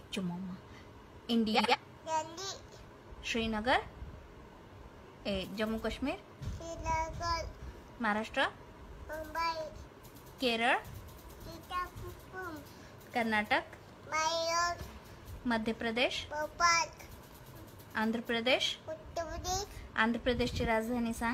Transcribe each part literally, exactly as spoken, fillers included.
Jammu India Delhi Srinagar ए जम्मू काश्मीर श्रीनगर महाराष्ट्र मुंबई केरळ सीतापुरम कर्नाटक मैसूर मध्य प्रदेश भोपाळ आंध्र प्रदेश उत्तर प्रदेश आंध्र प्रदेशची राजधानी सांग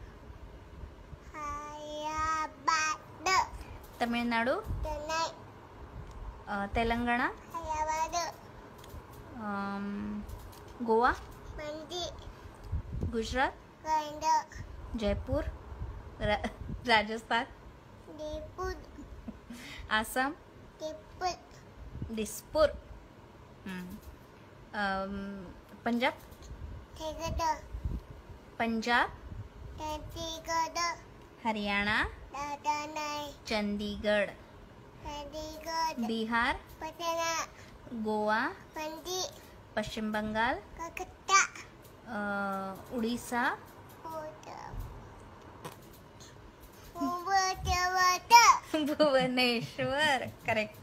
हैदराबाद तमिळनाडू चेन्नई अ, तेलंगणा हैदराबाद अम, गोवा मंडी गुजरात कर्नाटक जयपूर रा, राजस्थान जयपूर आसाम जयपूर दिसपूर हम्म. अम, पंजाब चंडीगढ़ पंजाब चंडीगढ़ हरियाणा राजधानी चंदीगड चंडीगढ़ बिहार पटना गोवा मंडी पश्चिम बंगाल कलकत्ता अ, उड़ीसा भुवनेश्वर करेक्ट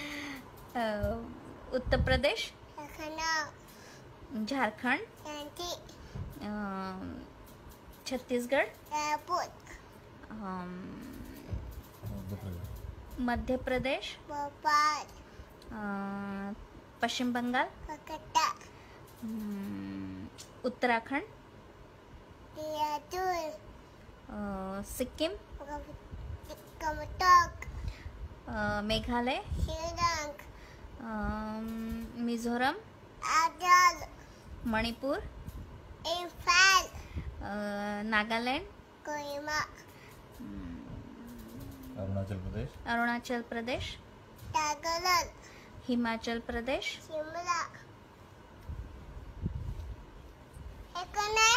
उत्तर प्रदेश लखनऊ झारखंड झांसी अ, छत्तीसगढ़ रायपुर अम, मध्य प्रदेश भोपाल अ, पश्चिम बंगाल कलकत्ता अम, उत्तराखंड देहरादून अ, सिक्कीम गंगटोक अ, मेघालय शिलांग अम, मिझोरम आगरा मणिपूर इम्फाल अ, नागालँड कोहिमा अरुणाचल प्रदेश अरुणाचल प्रदेश नागालैंड हिमाचल प्रदेश शिमला एकोणा